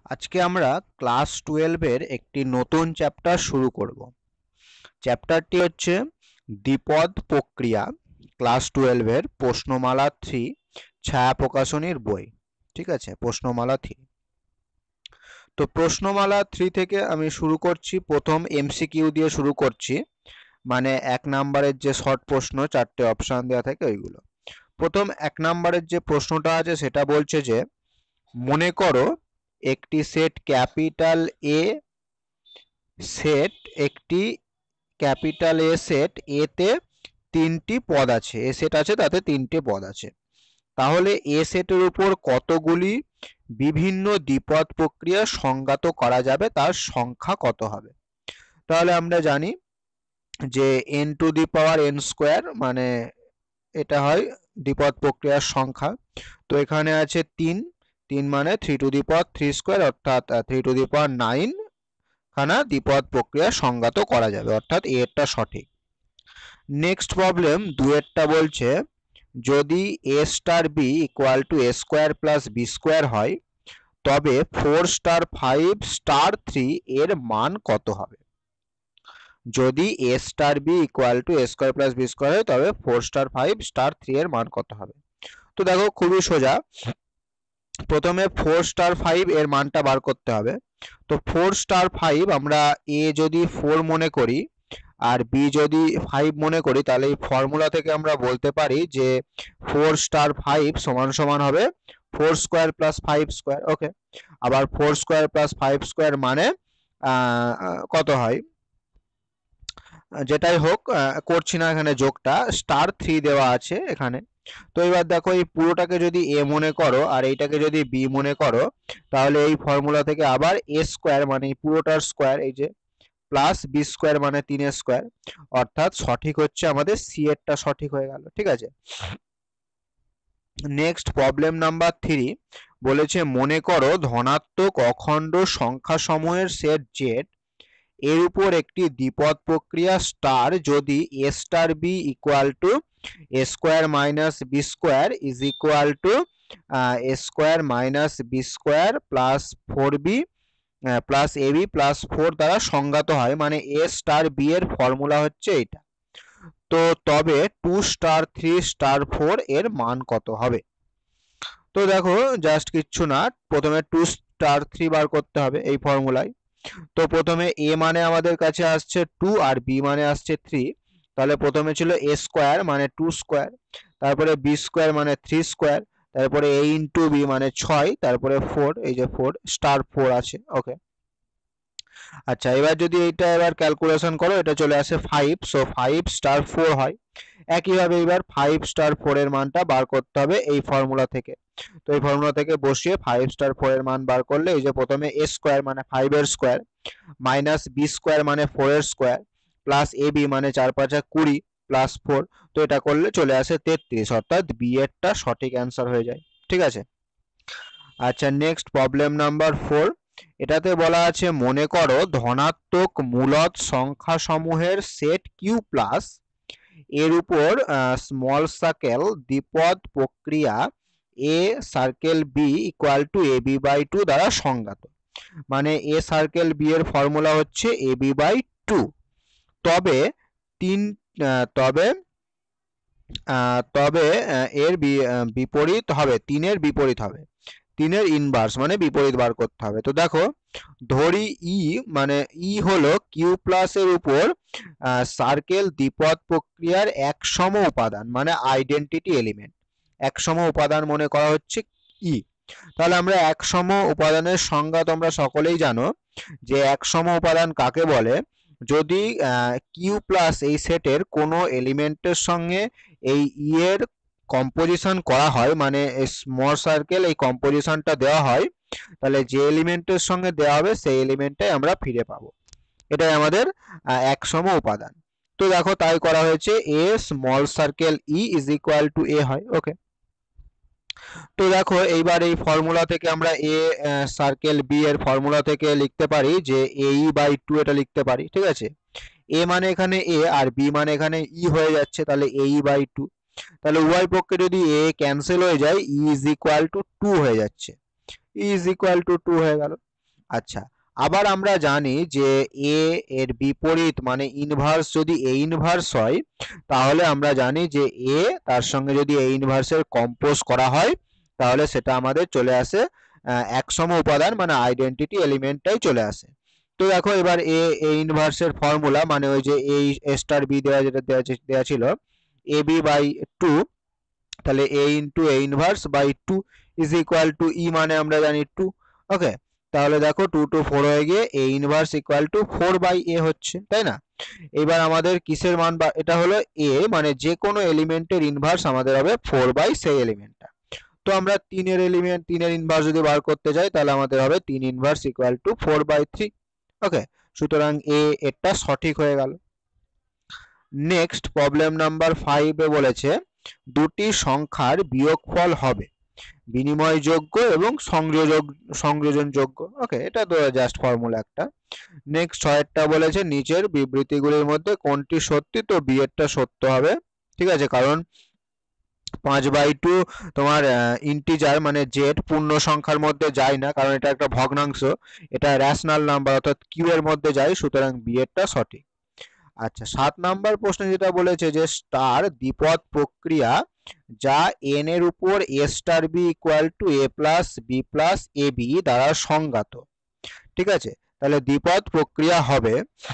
আজকে আমরা ক্লাস 12 এর একটি নতুন চ্যাপ্টার শুরু করব। চ্যাপ্টারটি হচ্ছে দ্বিপদ প্রক্রিয়া, ক্লাস 12 এর প্রশ্নমালা 3 ছায়া প্রকাশনীর বই। ঠিক আছে, প্রশ্নমালা 3। তো প্রশ্নমালা 3 থেকে আমি শুরু করছি, প্রথম এমসিকিউ দিয়ে শুরু করছি, মানে 1 নম্বরের যে শর্ট প্রশ্ন, 4টে অপশন দেওয়া থাকে ওইগুলো। প্রথম 1 নম্বরের যে প্রশ্নটা আছে সেটা বলছে যে মনে করো একটি সেট ক্যাপিটাল এ সেট একটি ক্যাপিটাল এ সেট এতে 3টি পদ আছে, এ সেট আছে তাতে 3টে পদ আছে, তাহলে এ সেটের উপর কতগুলি বিভিন্ন দ্বিপদ প্রক্রিয়া সংজ্ঞাত করা যাবে, তার সংখ্যা কত হবে। তাহলে আমরা জানি যে n to the power n square, মানে এটা হয় দ্বিপদ প্রক্রিয়ার সংখ্যা। তো এখানে আছে 3 মানে 3 টু দি পাওয়ার 3 স্কোয়ার, অর্থাৎ 3 টু দি পাওয়ার 9 খানা দ্বিপদ প্রক্রিয়া সংজ্ঞাত করা যাবে, অর্থাৎ এরটা সঠিক। নেক্সট প্রবলেম 2-এরটা বলছে যদি a star b equal to a square plus b square হয় তবে 4 স্টার 5 স্টার 3 এর মান কত হবে। যদি a star b equal to a square plus b square হয় তবে 4 স্টার 5 স্টার 3 এর মান কত হবে। তো দেখো খুবই সোজা, প্রথমে 4 স্টার 5 এর মানটা বার করতে হবে। তো 4 স্টার 5 আমরা a যদি 4 মনে করি আর b যদি 5 মনে করি, তাহলে এই ফর্মুলা থেকে আমরা বলতে পারি যে 4 স্টার 5 সমান সমান হবে 4 স্কোয়ার প্লাস 5 স্কোয়ার। ওকে, আবার 4 স্কোয়ার প্লাস 5 স্কোয়ার মানে কত হয়, যেটাই হোক, করছি না এখানে যোগটা, স্টার 3 দেওয়া আছে এখানে। তো এবার দেখো এই পুরোটাকে যদি a মনে করো আর এইটাকে যদি b মনে করো, তাহলে এই ফর্মুলা থেকে আবার a স্কোয়ার মানে এই পুরোটার স্কোয়ার, এই যে প্লাস বি স্কোয়ার মানে 3 স্কোয়ার, অর্থাৎ সঠিক হচ্ছে আমাদের সি এরটা সঠিক হয়ে গেল। ঠিক আছে, নেক্সট প্রবলেম নাম্বার 3 বলেছে মনে করো ধনাত্মক অখণ্ড সংখ্যা সমূহের সেট জেড এর উপর একটি দ্বিপদ প্রক্রিয়া স্টার যদি A star B equal to A square minus B square is equal to A square minus B square plus 4b plus AB plus 4 দ্বারা সংজ্ঞাত হয়, মানে এ স্টার বি এর ফর্মুলা হচ্ছে এটা। তো তবে 2 স্টার 3 স্টার 4 এর মান কত হবে। তো দেখো জাস্ট কিচ্ছু না, প্রথমে 2 স্টার 3 বার করতে হবে এই ফর্মুলায়। তো প্রথমে a মানে আমাদের কাছে আসছে 2 আর b মানে আসছে 3, তাহলে প্রথমে ছিল a স্কোয়ার মানে 2 স্কোয়ার, তারপরে b স্কোয়ার মানে 3 স্কোয়ার, তারপরে a ইন্টু b মানে 6, তারপরে 4, এই যে 4 স্টার 4 আছে। ওকে, আচ্ছা এবার যদি এইটা এবার ক্যালকুলেশন করো, এটা চলে আসে 5, সো 5 স্টার 4 হয়। একইভাবে এবার 5 স্টার 4 এর মানটা বার করতে হবে এই ফর্মুলা থেকে। তো এই ফর্মুলা থেকে বসিয়ে 5 স্টার 4 এর মান বার করলে এই যে প্রথমে a স্কোয়ার মানে 5 এর স্কোয়ার মাইনাস b স্কোয়ার মানে 4 এর স্কোয়ার প্লাস ab মানে 4 5 20 প্লাস 4, তো এটা করলে চলে আসে 33, অর্থাৎ b এরটা সঠিক অ্যান্সার হয়ে যায়। ঠিক আছে, আচ্ছা নেক্সট প্রবলেম নাম্বার 4, এটাতে বলা আছে মনে করো ধনাত্মক মূলদ সংখ্যা সমূহের সেট কিউ প্লাস এর উপর স্মল সার্কেল দ্বিপদ প্রক্রিয়া A circle B equal to A B by 2 দ্বারা সংজ্ঞাত, মানে এ সার্কেল বি এর ফর্মুলা হচ্ছে এ বি বাই 2। তবে তিন তবে তবে এর বিপরীত হবে, 3-এর বিপরীত হবে, 3-এর ইনভার্স মানে বিপরীত বার করতে হবে। তো দেখো ধরি ই মানে ই হলো কিউ প্লাস এর উপর সার্কেল দ্বিপদ প্রক্রিয়ার এক সম উপাদান মানে আইডেন্টিটি এলিমেন্ট, এক সম উপাদান মনে করা হচ্ছে ই। তাহলে আমরা এক সম উপাদানের সংজ্ঞা তোমরা সকলেই জানো যে এক সম উপাদান কাকে বলে, যদি কিউ প্লাস এই সেটের কোনো এলিমেন্টের সঙ্গে এই ই এর কম্পোজিশন করা হয়, মানে স্মল সার্কেল এই কম্পোজিশনটা দেওয়া হয়, তাহলে যে এলিমেন্টের সঙ্গে দেওয়া হবে সেই এলিমেন্টটাই আমরা ফিরে পাবো, এটাই আমাদের এক সম উপাদান। তো দেখো তাই করা হয়েছে, A small circle E is equal to A হয়। ওকে, তো দেখো এইবার এই ফর্মুলা থেকে আমরা এ সার্কেল বি এর ফর্মুলা থেকে লিখতে পারি যে এ ই বাই 2 এটা লিখতে পারি। ঠিক আছে, এ মানে এখানে এ আর বি মানে এখানে ই হয়ে যাচ্ছে, তাহলে এ ই বাই 2, তাহলে উভয় পক্ষে যদি এ ক্যান্সেল হয়ে যায় ই ইজ ইকুয়াল টু 2 হয়ে যাচ্ছে, ই ইজ ইকুয়াল টু 2 হয়ে গেল। আচ্ছা, আবার আমরা জানি যে এ এর বিপরীত মানে ইনভার্স যদি এ ইনভার্স হয়, তাহলে আমরা জানি যে এ তার সঙ্গে যদি এ ইনভার্সের কম্পোজ করা হয়, তাহলে সেটা আমাদের চলে আসে একসম উপাদান মানে আইডেন্টিটি এলিমেন্টটাই চলে আসে। তো দেখো এবার এ ইনভার্সের ফর্মুলা মানে ওই যে এ স্টার বি দেওয়া যেটা দেওয়া ছিল এ বি বাই 2, তাহলে A into A inverse by 2 is equal to E মানে আমরা জানি 2। ওকে, তাহলে দেখো 2 to 4 হয়ে গিয়ে A inverse equal to 4 by A হচ্ছে, তাই না? এবার আমাদের কিসের মান, বা এটা হলো এ মানে যে কোনো এলিমেন্টের ইনভার্স আমাদের হবে 4 বাই সেই এলিমেন্টটা। তো আমরা 3 এর ইনভার্স যদি বার করতে যাই তাহলে আমাদের হবে 3 inverse equal to 4 by 3। Okay, সুতরাং এটা সঠিক হয়ে গেল। নেক্সট প্রবলেম নাম্বার 5 এ বলেছে দুটি সংখ্যার বিয়োগফল হবে বিনিময়যোগ্য এবং সংযোজনযোগ্য। ওকে, এটা তো জাস্ট ফর্মুলা একটা। নেক্সট 6টা বলেছে নিচের বিবৃতিগুলির মধ্যে কোনটি সত্যি, তো বি এরটা সত্য হবে। ঠিক আছে, কারণ 5/2 তোমার ইন্টিজার মানে জেড পূর্ণ সংখ্যার মধ্যে যায় না, কারণ এটা একটা ভগ্নাংশ, এটা রেশনাল নাম্বার অর্থাৎ কিউ এর মধ্যে যায়, সুতরাং বি এরটা সঠিক। আচ্ছা, 7 নাম্বার প্রশ্নে যেটা বলেছে যে স্টার দ্বিপদ প্রক্রিয়া যা এন এর উপর A star B equal to A plus B plus A B দ্বারা সংজ্ঞাত। ঠিক আছে, তাহলে দ্বিপদ প্রক্রিয়া হবে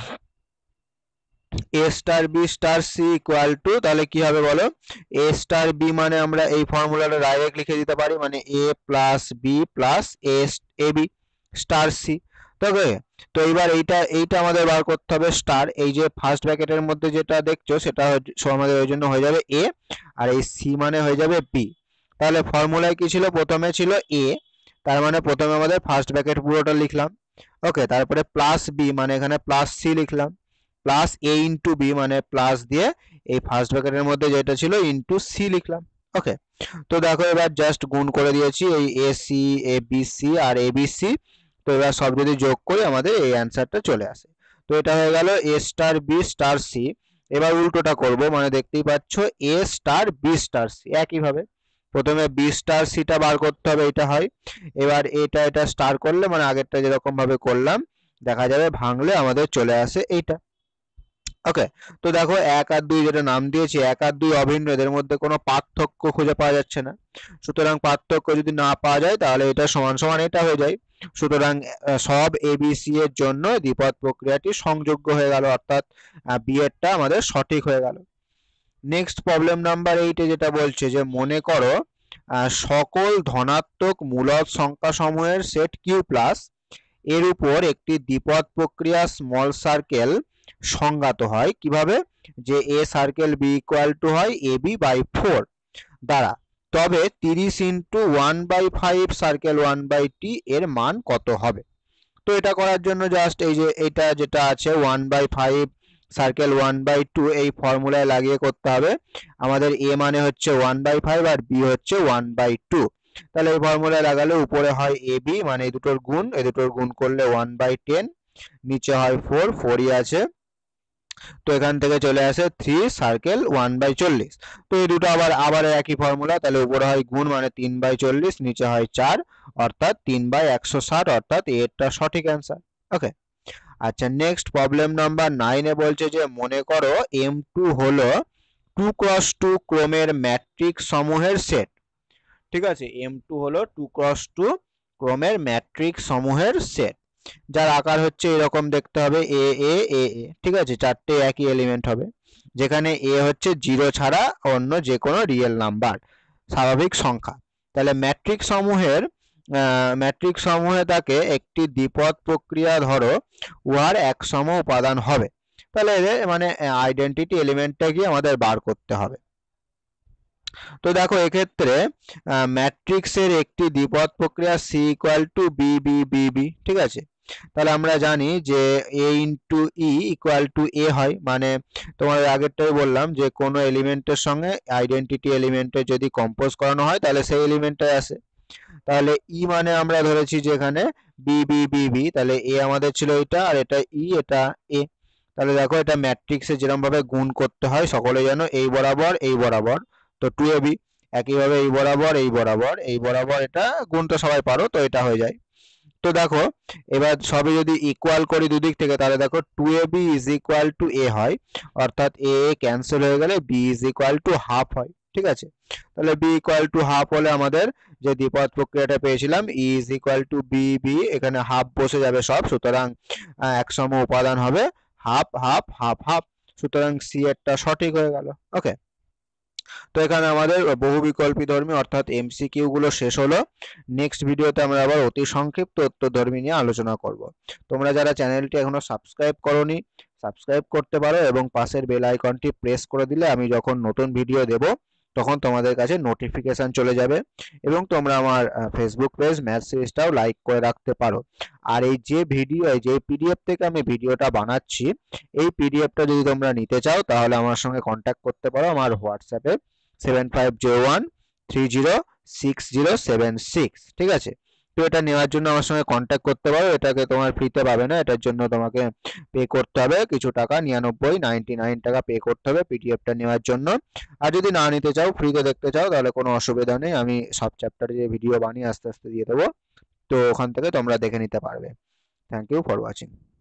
A star B star C equal to, তাহলে কি হবে বলো, এ স্টার বি মানে আমরা এই ফর্মুলাটা ডাইরেক্ট লিখে দিতে পারি মানে A plus B plus A B star C. তবে তো এবার এইটা আমাদের বার করতে হবে স্টার, এই যে ফার্স্ট ব্র্যাকেটের মধ্যে যেটা দেখছো সেটা আমাদের ওই জন্য হয়ে যাবে এ, আর এই সি মানে হয়ে যাবে বি। তাহলে ফর্মুলায় কি ছিল, প্রথমে ছিল এ, তার মানে প্রথমে আমাদের ফার্স্ট ব্র্যাকেট পুরোটা লিখলাম। ওকে, তারপরে প্লাস বি মানে এখানে প্লাস সি লিখলাম, প্লাস এ ইন্টু বি মানে প্লাস দিয়ে এই ফার্স্ট ব্র্যাকেটের মধ্যে যেটা ছিল ইন্টু সি লিখলাম। ওকে, তো দেখো এবার জাস্ট গুণ করে দিয়েছি এই A C A B C আর এ বি সি। তো এবার সব যদি যোগ করি আমাদের এই অ্যান্সারটা চলে আসে। তো এটা হয়ে গেল A star B star C. এবার উল্টোটা করব, মানে দেখতেই পাচ্ছ A star B star C, একইভাবে প্রথমে বি স্টার সিটা বার করতে হবে, এটা হয়। এবার এটা স্টার করলে মানে আগেরটা যেরকম ভাবে করলাম দেখা যাবে, ভাঙলে আমাদের চলে আসে এইটা। ওকে, তো দেখো 1 আর 2 যেটা নাম দিয়েছি 1 আর 2 অভিন্ন, এদের মধ্যে কোনো পার্থক্য খুঁজে পাওয়া যাচ্ছে না, সুতরাং পার্থক্য যদি না পাওয়া যায় তাহলে এটা সমান সমান এটা হয়ে যায়। সুতরাং সব এবিসি এর জন্য দ্বিপদ প্রক্রিয়াটি সংযোগ্য হয়ে গেল, অর্থাৎ বি এরটা আমাদের সঠিক হয়ে গেল। নেক্সট প্রবলেম নাম্বার 8 এ যেটা বলছে যে মনে করো সকল ধনাত্মক মূলদ সংখ্যা সমূহের সেট কিউ প্লাস এর উপর একটি দ্বিপদ প্রক্রিয়া স্মল সার্কেল সংজ্ঞাত হয় কিভাবে, যে A circle B equal to হয় এ বি বাই 4 দ্বারা, তবে 30 ইন্টু 1/5 সার্কেল 1/t এর মান কত হবে। তো এটা করার জন্য জাস্ট এই যে এটা যেটা আছে 1/5 সার্কেল 1/2 এই ফর্মুলায় লাগিয়ে করতে হবে। আমাদের এ মানে হচ্ছে 1/5 আর বি হচ্ছে 1/2, তাহলে এই ফর্মুলায় লাগালে উপরে হয় এ বি মানে এই দুটোর গুণ করলে 1/10, নিচে হয় 4ই আছে, তো এখান থেকে চলে আসে 3 সার্কেল 1/40। তো এই দুটো আবার একই ফর্মুলা, তাহলে উপরে হয় গুণ মানে 3/40, নিচে হয় 4 অর্থাৎ 3/160, অর্থাৎ এরটা সঠিক অ্যান্সার। ওকে, আচ্ছা নেক্সট প্রবলেম নাম্বার 9 এ বলছে যে মনে করো M2 হলো 2x2 ক্রমের ম্যাট্রিক্স সমূহের সেট। ঠিক আছে, M2 হলো 2x2 ক্রমের ম্যাট্রিক্স সমূহের সেট, যার আকার হচ্ছে এরকম দেখতে হবে এ এ এ এ। ঠিক আছে, চারটে একই এলিমেন্ট হবে, যেখানে এ হচ্ছে 0 ছাড়া অন্য যে কোনো রিয়েল নাম্বার স্বাভাবিক সংখ্যা। তাহলে ম্যাট্রিক্স সমূহে তাকে একটি দ্বিপদ প্রক্রিয়া ধরো উহার একসম উপাদান হবে, তাহলে এদের মানে আইডেন্টিটি এলিমেন্টটা কি আমাদের বার করতে হবে। তো দেখো এক্ষেত্রে ম্যাট্রিক্সের একটি দ্বিপদ প্রক্রিয়া C equal to B B B B. ঠিক আছে, তাহলে আমরা জানি যে A into E equal to A হয়, মানে তোমার আগেরটাই বললাম যে কোনো এলিমেন্টের সঙ্গে আইডেন্টিটি এলিমেন্টের যদি কম্পোজ করানো হয় তাহলে সেই এলিমেন্টটাই আসে। তাহলে ই মানে আমরা ধরেছি যে এখানে বি বি বি বি, তাহলে এ আমাদের ছিল এটা আর এটা ই এটা এ। তাহলে দেখো এটা ম্যাট্রিক্সে যেরকম ভাবে গুণ করতে হয় সকলে জানো, এই বরাবর, তো 2ab, একইভাবে এই বরাবর এটা গুণ তো সবাই পারো, তো এটা হয়ে যায় তো দেখো এবার সবই যদি ইকুয়াল করি দুদিক থেকে, তাহলে দেখো 2ab is equal to a হয়, অর্থাৎ a ক্যান্সেল হয়ে গেলে b is equal to half হয়। ঠিক আছে, তাহলে b ইকুয়াল টু হাফ হলে আমাদের যে দ্বিপদ প্রক্রিয়াটা পেয়েছিলাম e is equal to b, এখানে হাফ বসে যাবে সব, সুতরাং একসম উপাদান হবে হাফ হাফ হাফ হাফ, সুতরাং সি এরটা সঠিক হয়ে গেল। ওকে, তো এখানে আমাদের বহুবিকল্পীধর্মী অর্থাৎ এমসিকিউ গুলো শেষ হলো। নেক্সট ভিডিওতে আমরা আবার অতি সংক্ষিপ্ত উত্তরধর্মী নিয়ে আলোচনা করব। তোমরা যারা চ্যানেলটি এখনো সাবস্ক্রাইব করোনি, সাবস্ক্রাইব করতে পারো এবং পাশের বেল আইকনটি প্রেস করে দিলে আমি যখন নতুন ভিডিও দেব তখন তোমাদের কাছে নোটিফিকেশন চলে যাবে। এবং তোমরা আমার ফেসবুক পেজ ম্যাথ সিরিজটাও লাইক করে রাখতে পারো। আর এই যে ভিডিও, যে পিডিএফ থেকে আমি ভিডিওটা বানাচ্ছি, এই পিডিএফটা যদি তোমরা নিতে চাও তাহলে আমার সঙ্গে কন্ট্যাক্ট করতে পারো আমার হোয়াটসঅ্যাপে 7501306076। ঠিক আছে, তো এটা নেওয়ার জন্য আমার সঙ্গে কন্ট্যাক্ট করতে পারো। এটাকে তোমার ফ্রিতে পাবে না, এটার জন্য তোমাকে পে করতে হবে কিছু টাকা, 99 টাকা পে করতে হবে পিডিএফটা নেওয়ার জন্য। আর যদি না নিতে চাও, ফ্রিতে দেখতে চাও, তাহলে কোনো অসুবিধা নেই, আমি সব চ্যাপ্টারে যে ভিডিও বানিয়ে আস্তে আস্তে দিয়ে দেবো, তো ওখান থেকে তোমরা দেখে নিতে পারবে। Thank you for watching.